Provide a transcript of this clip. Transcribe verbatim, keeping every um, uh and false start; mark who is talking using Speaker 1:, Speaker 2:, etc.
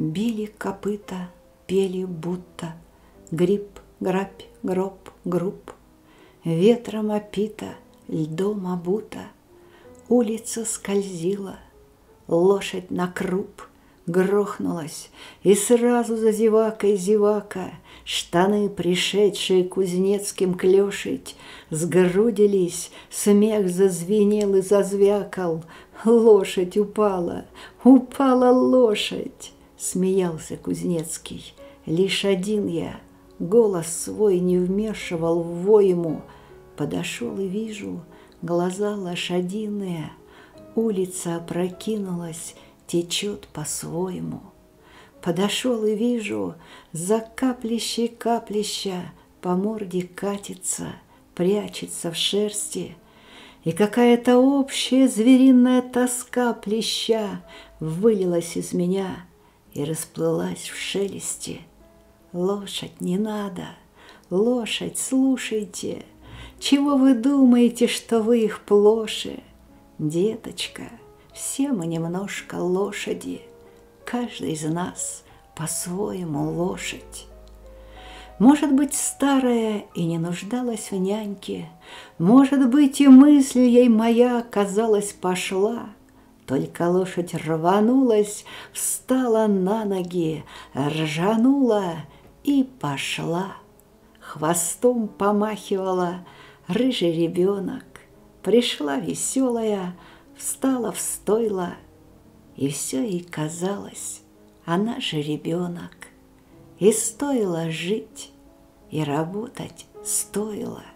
Speaker 1: Били копыта, пели будто гриб, грабь, гроб, груб. Ветром опита, льдом обута, улица скользила, лошадь на круп грохнулась, и сразу за зевакой зевака штаны, пришедшие кузнецким клешить, сгрудились, смех зазвенел и зазвякал. Лошадь упала, упала лошадь, смеялся Кузнецкий. Лишь один я голос свой не вмешивал в вой ему. Подошел и вижу, глаза лошадиные, улица опрокинулась, течет по-своему. Подошел и вижу, за каплищей каплища по морде катится, прячется в шерсти, и какая-то общая звериная тоска плеща вылилась из меня и расплылась в шелесте. Лошадь не надо, лошадь, слушайте, чего вы думаете, что вы их плоше? Деточка, все мы немножко лошади, каждый из нас по-своему лошадь. Может быть, старая и не нуждалась в няньке, может быть, и мысль ей моя, казалось, пошла. Только лошадь рванулась, встала на ноги, ржанула и пошла. Хвостом помахивала рыжий ребенок, пришла веселая, встала в стойло, и все ей казалось, она же ребенок. И стоило жить, и работать стоило.